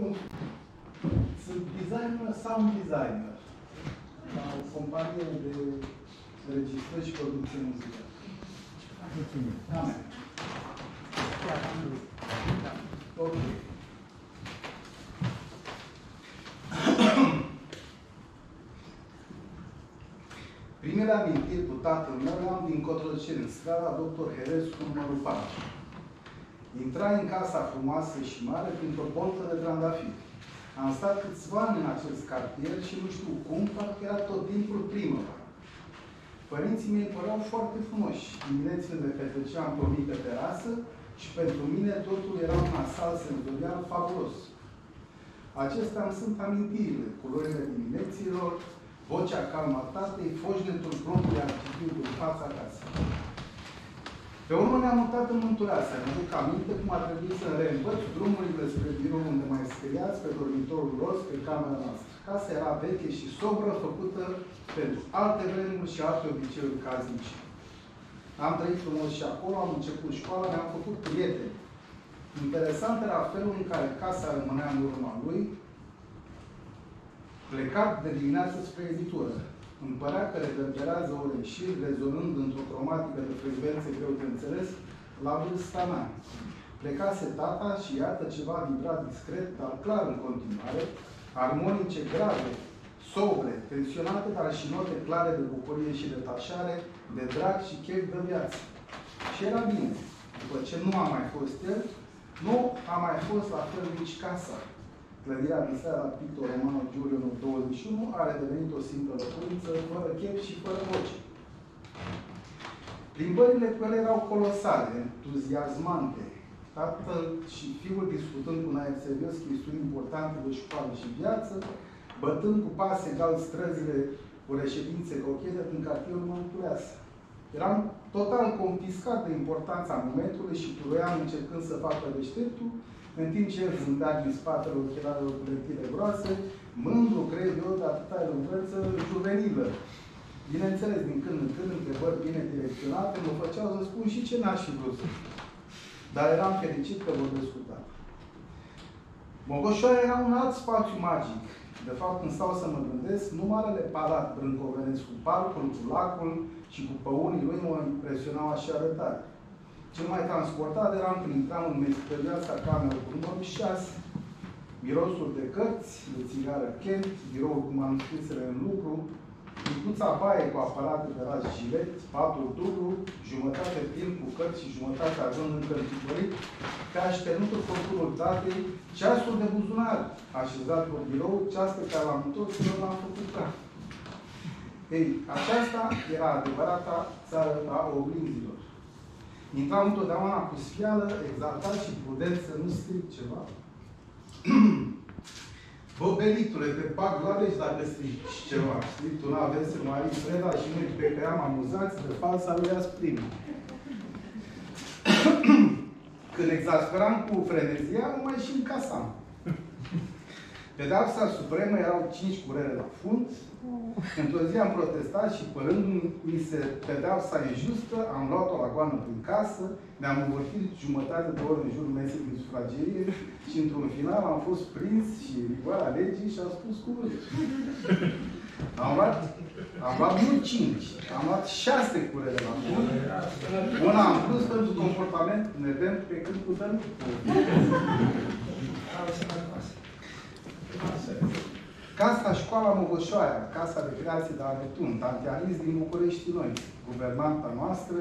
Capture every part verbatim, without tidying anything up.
Sunt designer, sound designer la o companie de registrări și producție muzicală. Mulțumim. Amen. Ok. Primele amintiri cu tatăl meu le-am din Cotroceni, strada doctor Herescu, numărul patru. Intrai în casa frumoasă și mare printr-o boltă de trandafiri. Am stat câțiva ani în acest cartier și nu știu cum, parcă era tot timpul primăvară. Părinții mei păreau foarte frumoși. Diminețile le petreceam pe o mică terasă și pentru mine totul era un asal senzorial fabulos. Acestea îmi sunt amintirile, culorile dimineților, vocea calmă a tatei, foșnetul propriului activitate în fața casei. Pe urmă ne-am mutat în Mântureasa. Ne aduc aminte cum a trebuit să reînvăț drumurile spre birou unde mai scriați, pe dormitorul roz, pe camera noastră. Casa era veche și sobră, făcută pentru alte vremuri și alte obiceiuri casnice. Am trăit frumos și acolo, am început școala, ne-am făcut prieteni. Interesant era felul în care casa rămânea în urma lui, plecat de dimineață spre editură. Îmi părea că reverberează ore în șir, rezonând într-o cromatică de frecvențe greu de înțeles, la vârsta mea. Plecase tata și iată ceva vibra discret, dar clar în continuare, armonice grave, sobre, tensionate, dar și note clare de bucurie și detașare, de drag și chef de viață. Și era bine. După ce nu a mai fost el, nu a mai fost la fel nici casa. Clădirea din seara pictor romanul Giulio douăzeci și unu are devenit o simplă locuință, fără chef și fără voce. Plimbările cu ele erau colosale, entuziasmante. Tatăl și fiul discutând cu un aer serios chestiuni importante de școală și viață, bătând cu pas egal străzile cu reședințe cochete din cartierul Mântureasa. Eram total confiscat de importanța momentului și puroiam încercând să facă deșteptul, în timp ce el zâmbea din spatele ochelarelor cu lentile groase, mândru, cred eu, de atâta elocvență juvenilă. Bineînțeles, din când în când, întrebări bine direcționate, mă făceau să spun și ce n-aș fi vrut. Dar eram fericit că vorbesc cu tata. Mogoșoara era un alt spațiu magic. De fapt, când stau să mă gândesc, nu marele palat brâncovenesc cu parcul, cu lacul și cu păunii lui mă impresionau așa de tare. Cel mai transportat eram când intram în misterioasa cameră cu numărul șase. Mirosul de cărți, de țigară Kent, biroul cu manuscrisele în lucru, micuța baie cu aparate de ras gilet, patul dublu, jumătate plin cu cărți și jumătate având încă întipărit, pe așternutul conturul tatei, ceasul de buzunar, așezat pe birou, ceas pe care l-am întors și eu l-am făcut praf. Ei, aceasta era adevărata țară a oglinzilor. Intram întotdeauna cu sfială, exaltat și prudent să nu stric ceva. Bă, belitule, te bag la legi dacă strici ceva. Știi, tu n-aveți Marie Preda și noi pe că am amuzați de falsa lui Asprim. Când exasperam cu frenezia, nu mai și încasam. Pedeapsa supremă erau cinci curele la fund. Într-o zi am protestat și părându-mi se pedeapsa injustă, am luat-o la goană prin casă, ne-am învârtit jumătate de oră în jurul mesei din sufragerie și într-un final am fost prins și rigoarea legii și am spus cuvântul. Am luat, am luat nu cinci, am luat șase curele la fund. Una am plus pentru comportament nedemn pe când cu dănul. Casa Școala Mogoșoaia, Casa de Creație de la Neptun, Tante Alice din București noi, guvernanta noastră,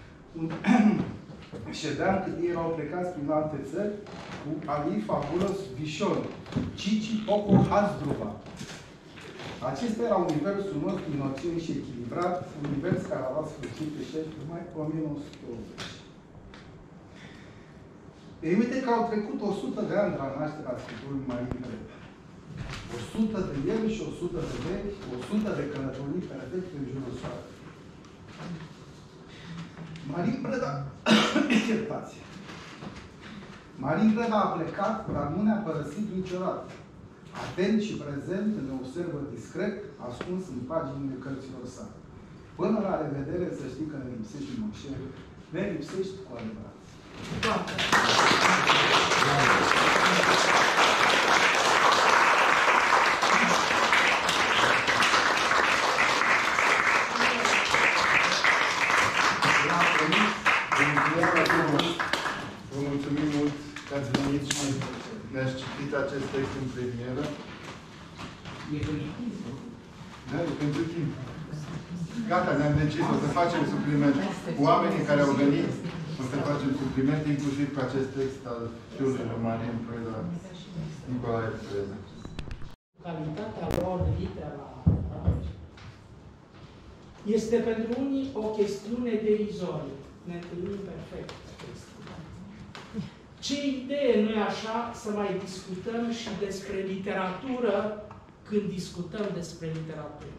ședeam cât ei erau plecați prin alte țări cu Ali Fabulos Vișon, Cici Poco Hasdruva. Acesta era universul nostru inocent și echilibrat, univers care a luat sfârșit pe șaisprezece mai o mie nouă sute optzeci. Ei, uite că au trecut o sută de ani de la nașterea scriptorului Marie Preda. o sută de ele și o sută de vechi, o sută de călătorii perfecte în jurul soarelui. Marie Preda, iertați. Marie Preda a plecat, dar nu ne-a părăsit niciodată. Atent și prezent, ne observă discret, ascuns în paginile cărților sale. Până la revedere, să știi că ne lipsești, Mășer, ne lipsești cu adevărat. Ne-ați citit acest text în premieră? E pozitiv, nu? Da, e pentru timp. Gata, ne-am decis, o să facem supliment. Cu oamenii care au venit, o să facem supliment, inclusiv cu acest text al fiului lui Marin Preda, Nicolae Preda. Calitatea lor litera este pentru unii o chestiune derizorie. Ne întâlnim perfect. Ce idee, nu-i așa, să mai discutăm și despre literatură când discutăm despre literatură?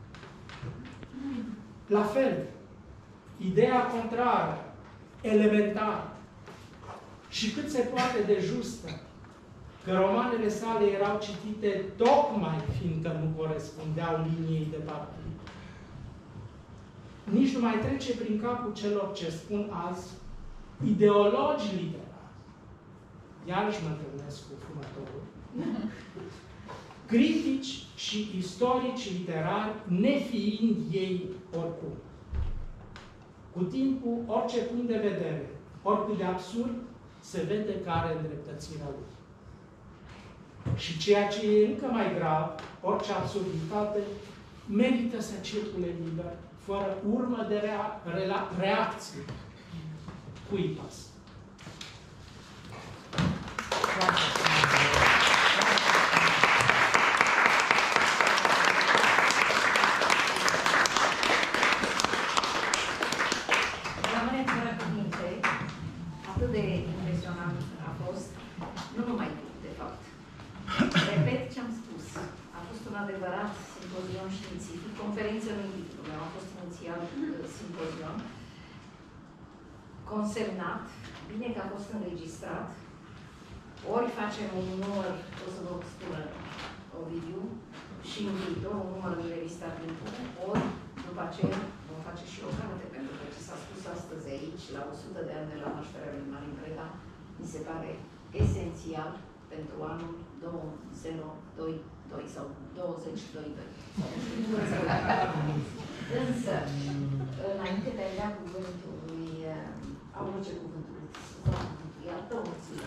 La fel, ideea contrară, elementară și cât se poate de justă, că romanele sale erau citite tocmai fiindcă nu corespundeau liniei de partid. Nici nu mai trece prin capul celor ce spun azi ideologi literari. Iarăși mă întâlnesc cu fumătorul. Critici și istorici literari, nefiind ei oricum. Cu timpul, orice punct de vedere, oricât de absurd, se vede că are îndreptățirea lui. Și ceea ce e încă mai grav, orice absurditate, merită să circule liber, fără urmă de rea rea reacție. Cui pasă? Rămâne fără cuvinte, atât de impresionant a fost, nu numai tu, de fapt. Repet ce am spus. A fost un adevărat simpozion științific, conferință nu titlul meu, a fost inițial simpozion, consemnat, bine că a fost înregistrat, ori facem un număr, o să vă spun Ovidiu, și în viitor un număr în revista Timpul, ori după aceea vom face și o carte, pentru că ce s-a spus astăzi aici, la o sută de ani de la nașterea lui Marin Preda, mi se pare esențial pentru anul două mii douăzeci și doi sau douăzeci douăzeci și doi. Însă, înainte de a-i da cuvântul lui, au ce cuvântul, iată-o,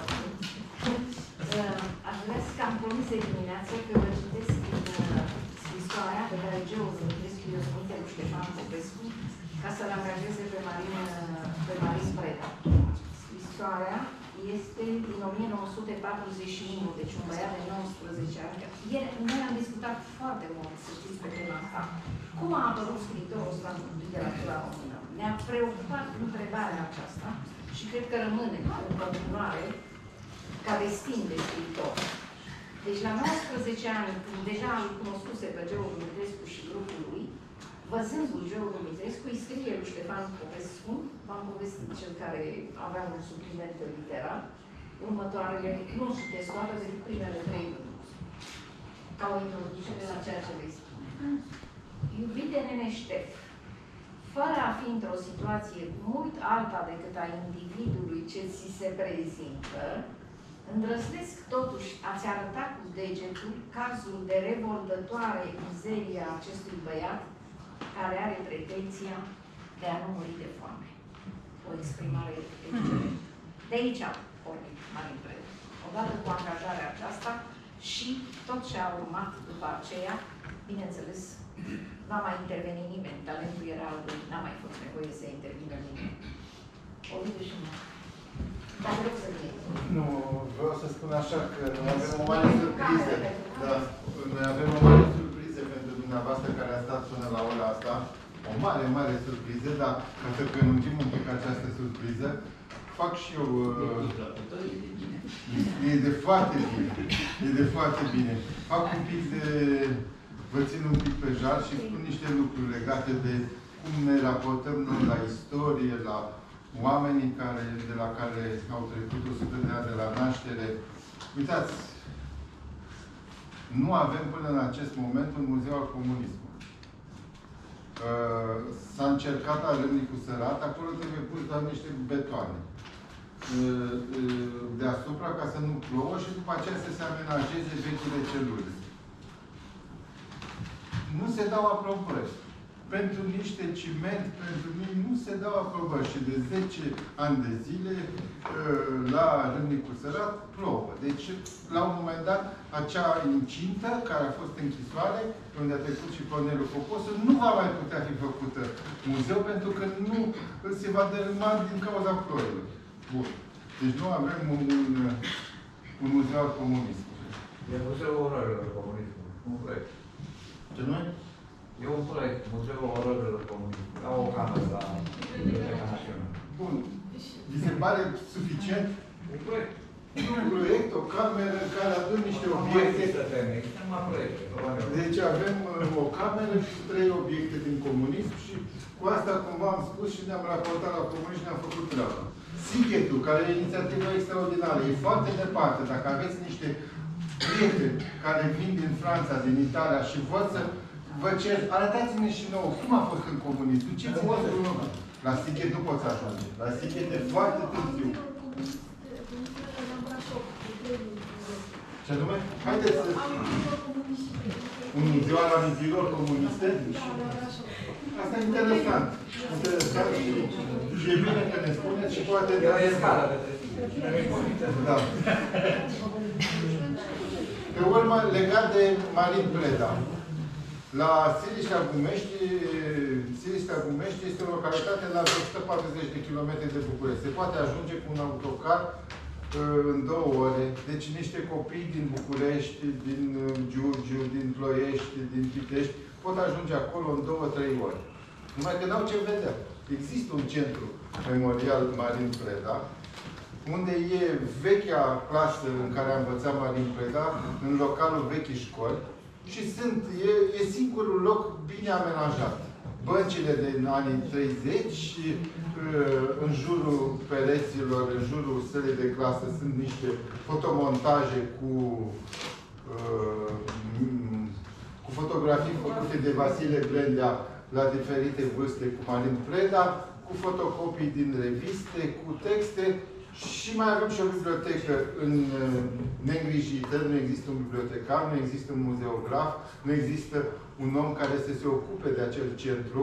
aș vrea să am promis de dimineață că vă citesc din scrisoarea pe care Geo Zămitrescu i-a spus lui Ștefan Popescu ca să-l angajeze pe Marin, pe Marin Preda. Scrisoarea este din o mie nouă sute patruzeci și unu, deci un băiat de nouăsprezece ani. Ieri, noi am discutat foarte mult, să știți, pe tema asta. Cum a apărut scriitorul ăsta în literatura română? Ne-a preocupat întrebarea aceasta și cred că rămâne în continuare ca destin de scriitor. Deci la nouăsprezece ani, când deja îl cunoscuse pe Geo Dumitrescu și grupul lui, văzându-l Geo Dumitrescu, îi scrie lui Ștefan Popescu, v-am povestit cel care avea un supliment literar, următoarele, nu citesc toate, decât primele trei rânduri. Ca o introducere la ceea ce vei spune. Iubite nene Ștef, fără a fi într-o situație mult alta decât a individului ce ți se prezintă, îndrăznesc totuși a-ți arăta cu degetul cazul de revoltătoare mizerie a acestui băiat care are pretenția de a nu muri de foame. O exprimare excelentă. De aici a pornit Marin Preda. Odată cu angajarea aceasta și tot ce a urmat după aceea, bineînțeles, n-a mai intervenit nimeni. Talentul era al lui, n-a mai fost nevoie să intervină nimeni. O vidu și nu. Dar vreau să fie. Nu, vreau să spun așa că noi avem o mare surpriză. Da, noi avem o mare surpriză pentru dumneavoastră care a stat până la ora asta. O mare, mare surpriză, dar ca să prelungim un pic această surpriză, fac și eu... Uh, e de foarte bine. E de foarte bine. Fac un pic de... Vă țin un pic pe jar și spun niște lucruri legate de cum ne raportăm noi la istorie, la oamenii care, de la care au trecut o sută de ani de la naștere. Uitați, nu avem până în acest moment un muzeu al comunismului. Uh, S-a încercat la Râmnicu Sărat, acolo trebuie pus doar niște betoane uh, uh, deasupra ca să nu plouă și după aceea să se amenajeze vechile celule. Nu se dau aprobări. pentru niște ciment, pentru mine nu se dau aprobări. Și de zece ani de zile, la Râmnicu Sărat, plouă. Deci, la un moment dat, acea incintă, care a fost închisoare, unde a trecut și Corneliu Poposu, nu va mai putea fi făcută muzeu, pentru că nu se va dărâma din cauza ploilor. Bun. Deci nu avem un, un, un muzeu al comunismului. E Muzeul Ororilor Comunismului. Un proiect. Ce nu? E un proiect. Muzeul Ororilor Comunismului. La o cameră la Biblioteca Națională. Bun. Vi se pare suficient? Un proiect. Un proiect, o cameră în care adun niște obiecte. Există numai proiecte. Deci avem o cameră și trei obiecte din comunism și cu asta, cum v-am spus, și ne-am raportat la comunism și ne-am făcut treaba. Sighetul, care e o inițiativă extraordinară, e foarte departe. Dacă aveți niște prieteni care vin din Franța, din Italia și vor să vă cer, arătați-ne și nouă cum a fost în comunism. Duceți-vă într-un loc. La Sighet nu poți ajunge. La Sighet e foarte târziu. Ce anume? Haideți să... Un muzeu al amintirilor comuniste? Asta e interesant. Interesant și e bine că ne spuneți și poate... E o escală de Da. Pe urmă, legat de Marin Preda. La Siliștea Gumești, Siliștea Gumești este o localitate la o sută patruzeci de kilometri de București. Se poate ajunge cu un autocar în două ore. Deci niște copii din București, din Giurgiu, din Ploiești, din Pitești, pot ajunge acolo în două, trei ore. Numai că n-au ce vedea. Există un centru memorial Marin Preda, unde e vechea clasă în care a învățat Marin Preda, în localul vechii școli, și sunt, e, e singurul loc bine amenajat. Băncile din anii treizeci, în jurul pereților, în jurul sălii de clasă, sunt niște fotomontaje cu, cu fotografii făcute de Vasile Blendea la diferite vârste cu Marin Preda, cu fotocopii din reviste, cu texte. Și mai avem și o bibliotecă în neîngrijită, nu există un bibliotecar, nu există un muzeograf, nu există un om care să se ocupe de acel centru.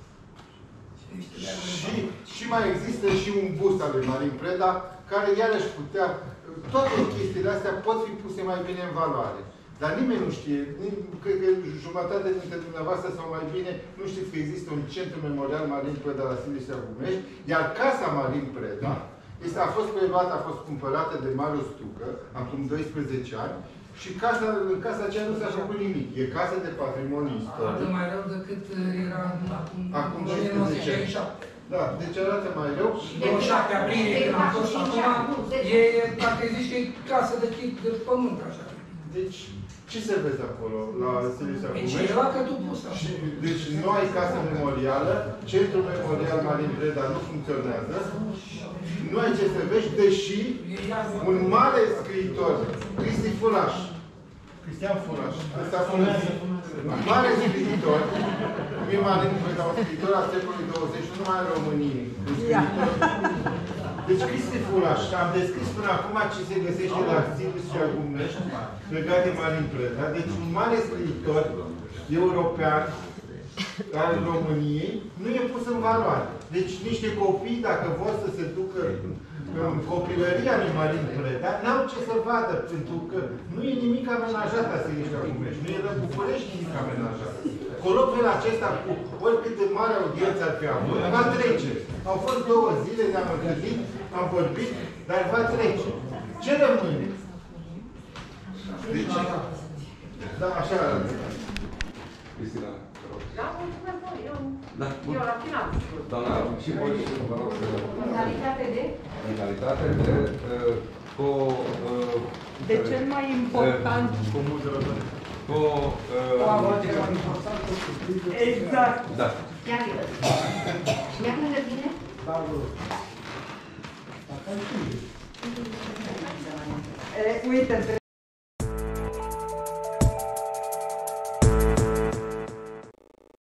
Și, și mai există și un bust al lui Marin Preda, care iarăși putea... Toate chestiile astea pot fi puse mai bine în valoare. Dar nimeni nu știe, cred că jumătate dintre dumneavoastră sau mai bine, nu știți că există un centru memorial Marin Preda la Siliștea Gumești, iar Casa Marin Preda Este, a fost preluată, a fost cumpărată de Marius Tucă, acum doisprezece ani, și casa, în casa aceea nu s-a făcut nimic. E casă de patrimoniu istoric. Arată mai rău decât era acum, acum o mie nouă sute șaizeci și șapte. Da, deci arată mai rău. douăzeci și șapte aprilie, când am fost acum, e, dacă zici că e casă de tip de pământ, așa. Deci, ce se vede acolo, la Siliștea Deci Gumești? era că tu pus Și, deci, nu ai casă memorială, centrul memorial Marin Preda nu funcționează, nu ai ce să vezi, deși un mare scriitor, Cristi Furaș, Cristian Furaș, ăsta un mare scriitor, cum e Marin Preda, un scriitor al secolului douăzeci, nu numai în România, un scriitor. Deci Cristi Furaș, am descris până acum ce se găsește la Siliștea Gumești, legat de Marin Preda, deci un mare scriitor european al României nu e pus în valoare. Deci niște copii, dacă vor să se ducă în copilăria lui Marin Preda, n-au ce să vadă, pentru că nu e nimic amenajat la Siliștea Gumești. Nu e la București nimic amenajat. Colocviul acesta, cu oricât de mare audiență ar fi avut, va trece. Au fost două zile, ne-am întâlnit, am vorbit, dar va trece. Ce rămâne? Deci, da, așa arată. Cristina, te rog. Da, mulțumesc, eu, Da, eu la final. doamna, și voi, vă rog să... Modalitate de? Modalitate de... uh, cu... uh, De cel mai important. Cu... uh, Exact. Da. Ia că Ia lângă tine? E, uite, între